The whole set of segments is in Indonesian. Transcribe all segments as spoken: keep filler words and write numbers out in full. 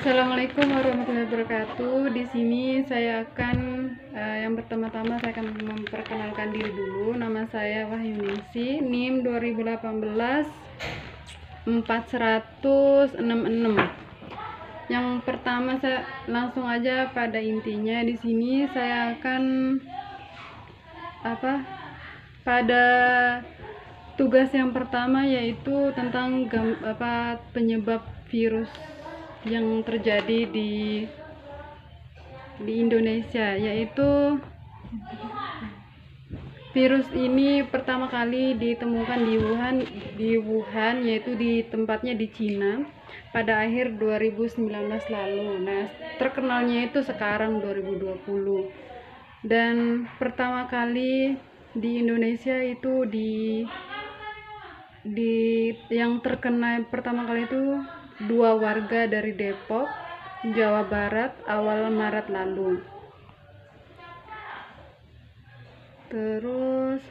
Assalamualaikum warahmatullahi wabarakatuh. Di sini saya akan uh, yang pertama-tama saya akan memperkenalkan diri dulu. Nama saya Wahyuningsi, N I M dua ribu delapan belas empat seratus enam puluh enam. Yang pertama saya langsung aja pada intinya. Di sini saya akan apa? Pada tugas yang pertama yaitu tentang gam, apa penyebab virus yang terjadi di di Indonesia, yaitu virus ini pertama kali ditemukan di Wuhan di Wuhan yaitu di tempatnya di Cina pada akhir dua ribu sembilan belas lalu. Nah, terkenalnya itu sekarang dua ribu dua puluh. Dan pertama kali di Indonesia itu di di yang terkena pertama kali itu dua warga dari Depok, Jawa Barat awal Maret lalu. Terus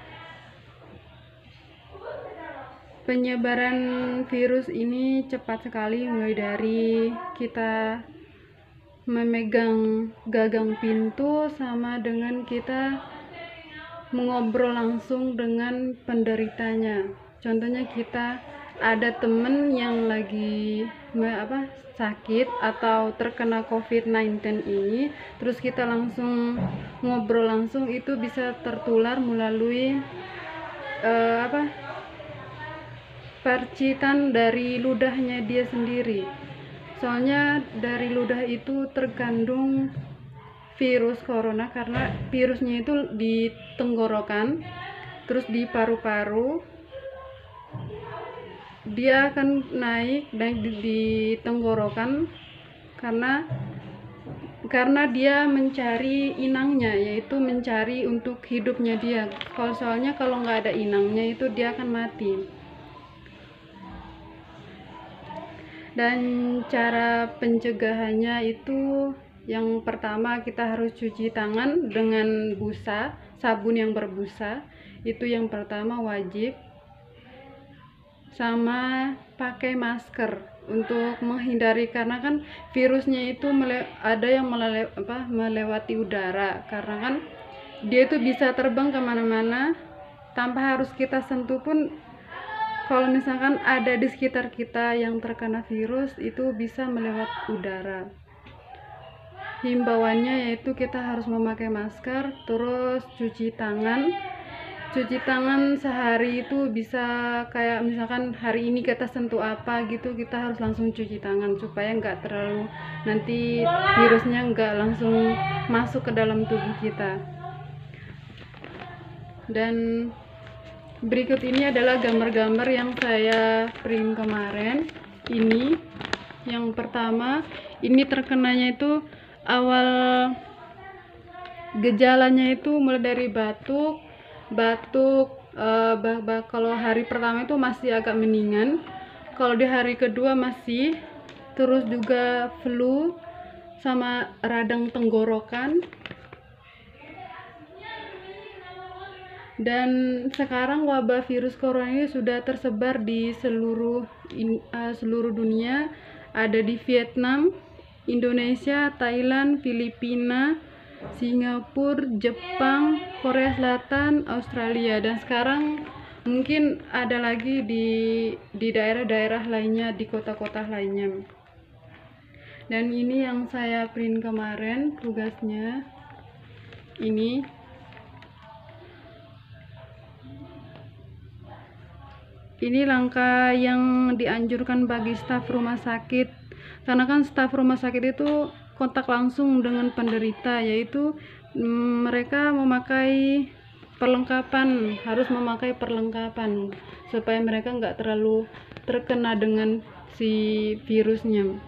penyebaran virus ini cepat sekali, mulai dari kita memegang gagang pintu sama dengan kita mengobrol langsung dengan penderitanya. Contohnya kita ada temen yang lagi apa sakit atau terkena covid sembilan belas ini, terus kita langsung ngobrol langsung, itu bisa tertular melalui uh, apa percikan dari ludahnya dia sendiri. Soalnya dari ludah itu terkandung virus corona, karena virusnya itu di tenggorokan, terus di paru-paru dia akan naik dan di, di tenggorokan karena karena dia mencari inangnya, yaitu mencari untuk hidupnya dia. Kalau soalnya kalau nggak ada inangnya itu dia akan mati. Dan cara pencegahannya itu yang pertama kita harus cuci tangan dengan busa, sabun yang berbusa, itu yang pertama wajib. Sama pakai masker untuk menghindari, karena kan virusnya itu mele ada yang melele apa, melewati udara, karena kan dia itu bisa terbang kemana-mana tanpa harus kita sentuh pun. Kalau misalkan ada di sekitar kita yang terkena virus, itu bisa melewat udara. Himbauannya yaitu kita harus memakai masker, terus cuci tangan. Cuci tangan sehari itu bisa kayak misalkan hari ini kita sentuh apa gitu, kita harus langsung cuci tangan supaya nggak terlalu nanti virusnya nggak langsung masuk ke dalam tubuh kita. Dan berikut ini adalah gambar-gambar yang saya print kemarin. Ini yang pertama, ini terkenanya itu awal gejalanya itu mulai dari batuk batuk uh, bah, bah, kalau hari pertama itu masih agak mendingan, kalau di hari kedua masih, terus juga flu sama radang tenggorokan. Dan sekarang wabah virus corona ini sudah tersebar di seluruh in, uh, seluruh dunia, ada di Vietnam, Indonesia, Thailand, Filipina, Singapura, Jepang, Korea Selatan, Australia, dan sekarang mungkin ada lagi di di daerah-daerah lainnya, di kota-kota lainnya. Dan ini yang saya print kemarin tugasnya. Ini ini langkah yang dianjurkan bagi staf rumah sakit, karena kan staf rumah sakit itu kontak langsung dengan penderita, yaitu mm, mereka memakai perlengkapan, harus memakai perlengkapan supaya mereka nggak terlalu terkena dengan si virusnya.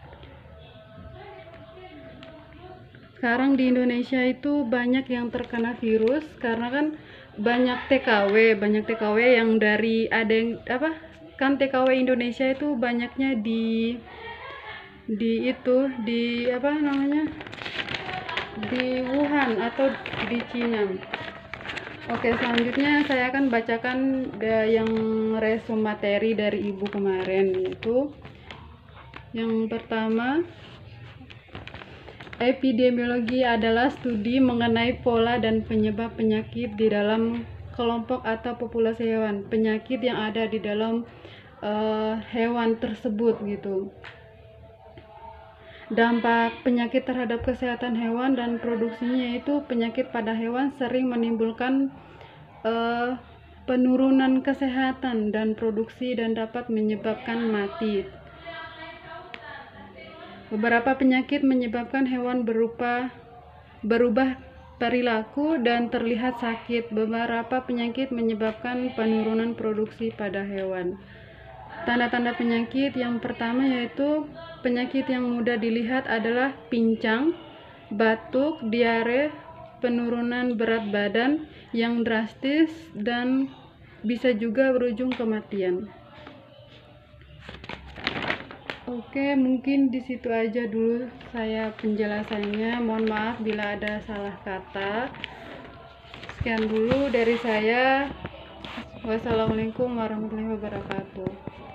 Sekarang di Indonesia itu banyak yang terkena virus karena kan banyak T K W, banyak T K W yang dari ada yang apa kan T K W Indonesia itu banyaknya di di itu di apa namanya di Wuhan atau di Cina. Oke, selanjutnya saya akan bacakan yang resume materi dari ibu kemarin, yaitu Yang pertama, epidemiologi adalah studi mengenai pola dan penyebab penyakit di dalam kelompok atau populasi hewan, penyakit yang ada di dalam uh, hewan tersebut gitu. Dampak penyakit terhadap kesehatan hewan dan produksinya, yaitu penyakit pada hewan sering menimbulkan uh, penurunan kesehatan dan produksi dan dapat menyebabkan mati. Beberapa penyakit menyebabkan hewan berupa berubah perilaku dan terlihat sakit. Beberapa penyakit menyebabkan penurunan produksi pada hewan. Tanda-tanda penyakit yang pertama yaitu penyakit yang mudah dilihat adalah pincang, batuk, diare, penurunan berat badan yang drastis, dan bisa juga berujung kematian. Oke, mungkin di situ aja dulu saya penjelasannya. Mohon maaf bila ada salah kata. Sekian dulu dari saya. Wassalamualaikum warahmatullahi wabarakatuh.